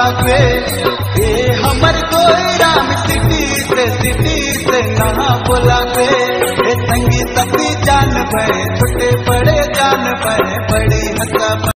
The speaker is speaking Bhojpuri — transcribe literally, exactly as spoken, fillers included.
बोला के ए हमर कोई राम सिटी से सिटी से ना बोला के ए संगी सती जान भय छोटे बड़े जान भय बड़ी हंसा